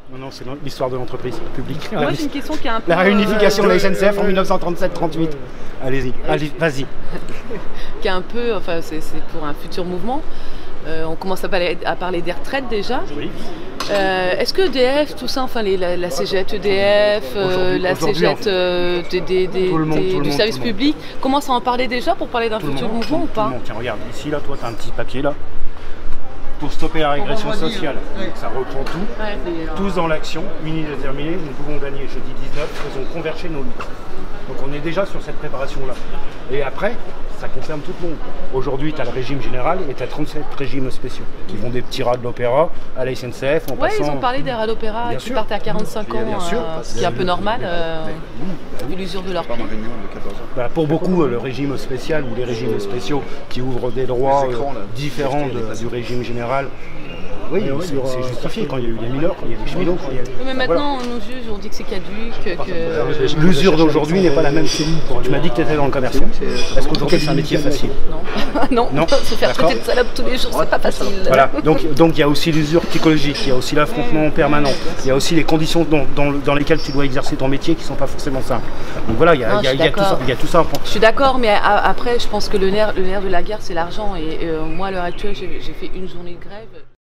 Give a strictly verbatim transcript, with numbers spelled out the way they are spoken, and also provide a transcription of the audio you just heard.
Non, non, c'est l'histoire de l'entreprise publique. Moi, j'ai une question qui est un peu... La réunification euh, de la S N C F en mille neuf cent trente-sept trente-huit. Allez-y, allez, vas-y. Qui est un peu, enfin, c'est pour un futur mouvement. Euh, on commence à parler, à parler des retraites déjà. Oui. Euh, Est-ce que E D F, tout ça, enfin les, la, la CGT E D F, euh, la CGT euh, des, des, des, tout le monde, des, tout le du monde, service tout le monde. public, commence à en parler déjà pour parler d'un futur monde, mouvement tout, ou pas? tout le monde. Tiens, regarde, ici, là, toi, tu as un petit papier là. Pour stopper la régression sociale, ouais. Ça reprend tout. Ouais, tous dans l'action, unis et déterminés, nous pouvons gagner jeudi dix-neuf, faisons converger nos luttes. Donc on est déjà sur cette préparation-là. Et après, ça concerne tout le monde. Aujourd'hui, tu as le régime général et tu as trente-sept régimes spéciaux qui vont des petits rats de l'opéra à la S N C F en ouais, passant... ils ont parlé des rats d'opéra qui partent à quarante-cinq ans, bien sûr, euh, ce qui est un peu normal, euh, vu l'usure de leur vie. Bah, pour beaucoup, le régime spécial ou les régimes spéciaux qui ouvrent des droits euh, différents de, du régime général, oui, c'est justifié quand il y a eu des mineurs, quand il y a des cheminots. Quand il y a... Mais maintenant, voilà. On nous juge, on dit que c'est caduque, que... L'usure d'aujourd'hui n'est pas la même. Tu m'as dit que tu étais dans le commerce. Est-ce qu'aujourd'hui c'est un métier facile? Non. non, non. Se faire traiter de salope tous les jours, c'est pas facile. Voilà, donc donc il y a aussi l'usure psychologique, il y a aussi l'affrontement permanent, il y a aussi les conditions dans, dans, dans lesquelles tu dois exercer ton métier qui ne sont pas forcément simples. Donc voilà, il y a, non, il y a, il y a, tout, ça, il y a tout ça. Je suis d'accord, mais après, je pense que le nerf, le nerf de la guerre, c'est l'argent. Et euh, moi, à l'heure actuelle, j'ai fait une journée de grève.